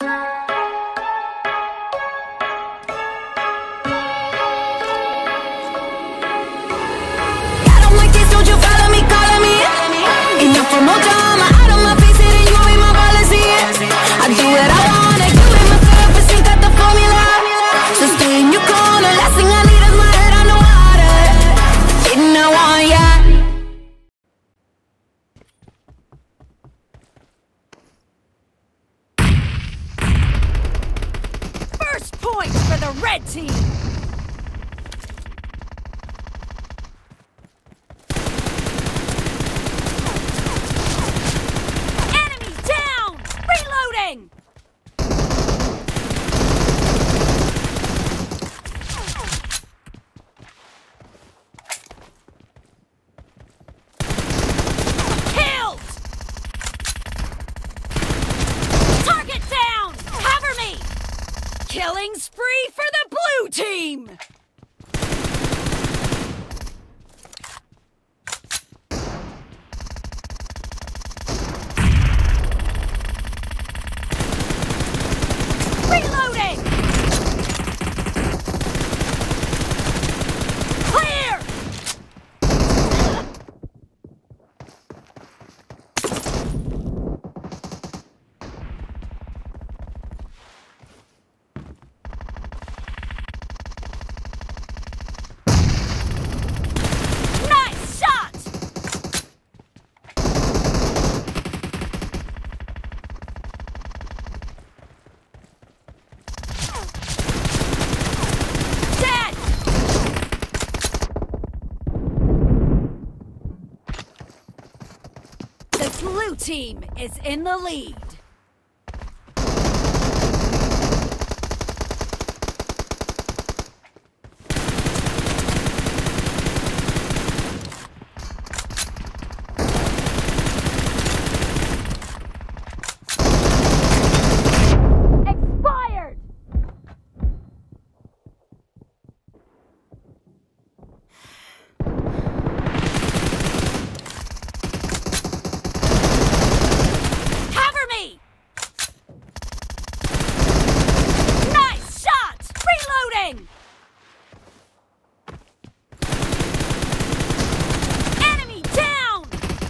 don't like this, don't you follow me, calling me. Enough for more drama, out of my face, it ain't you ain't my policy. I do what I wanna, you ain't my therapist, ain't got the formula. So stay in your corner, last thing I need is my head on the water. Didn't I want ya? First point for the red team! Enemy down! Reloading! Killed! Target down! Cover me! Killing spree for the blue team! Reloading! Clear! Nice shot! Dead! The blue team is in the lead. Expired! Cover me! Nice shot! Reloading! Enemy down!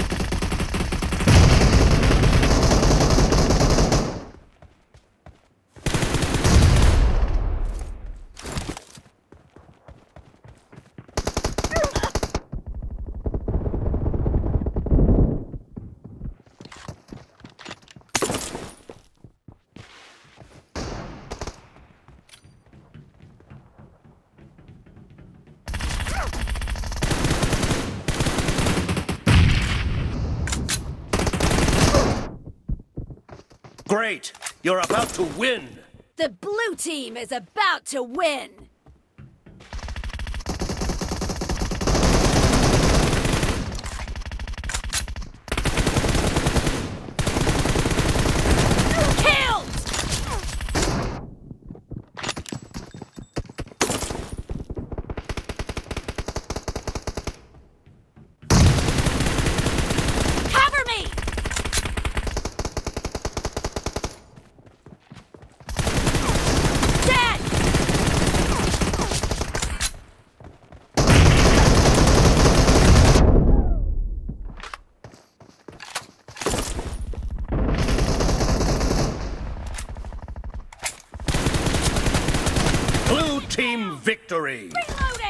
Great! You're about to win! The blue team is about to win! Killed! Cover me! Dead! Blue team victory! Reloading!